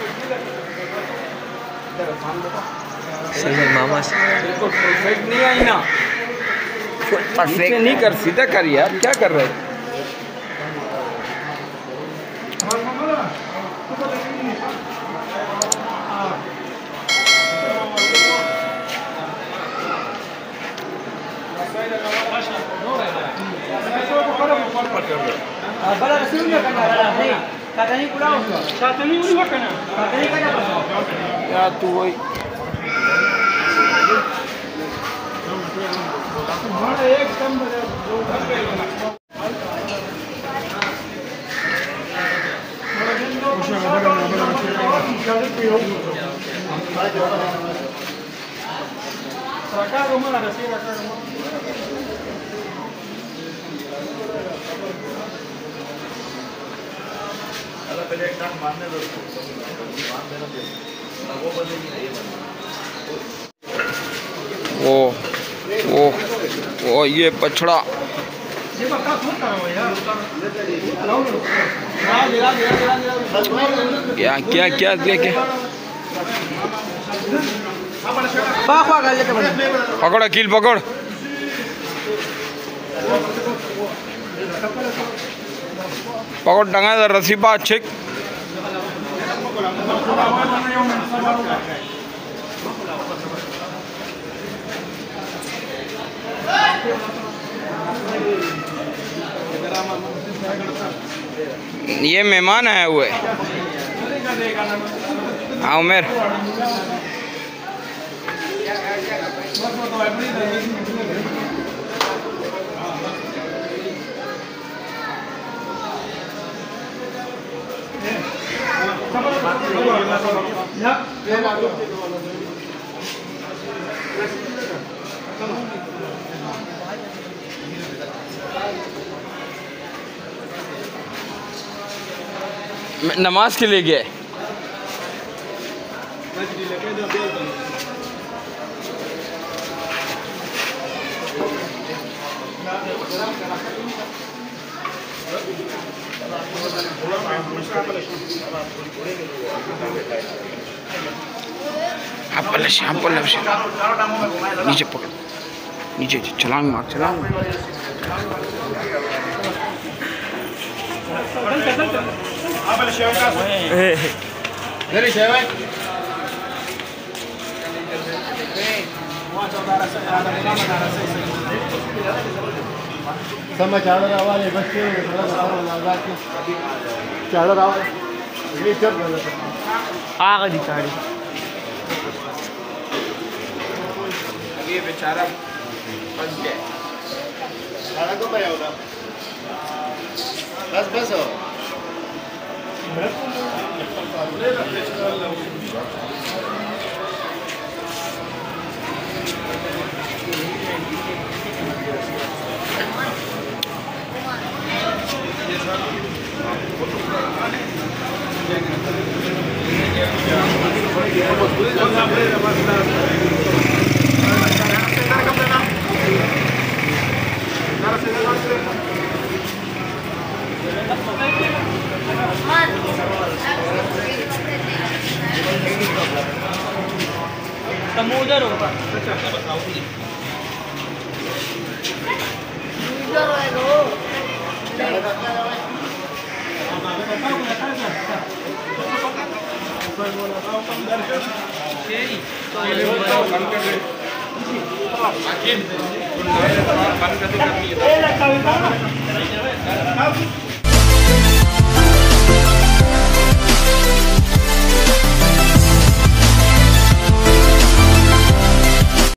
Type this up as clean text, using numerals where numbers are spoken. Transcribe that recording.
सही मामा से बिल्कुल परफेक्ट नहीं आई ना, परफेक्ट नहीं कर, सीधा कर यार, क्या कर रहे हो? यार तू वही वो ये पछड़ा क्या क्या क्या क्या क्या पकड़ अकील पकड़। पकड़ टंगा था रस्सी पा अच्छे। ये मेहमान आया हुआ है। हाँ उमेर नमाज के लिए गया। नीचे पकड़, नीचे छलांग मार, छलांग मार। sama चादर आवाज है बच्चे चादर आवाज ये चल आ गई साड़ी ये बेचारा फंस गया। सारा को पाया होगा बस बस हो समुद्र होगा बंद कर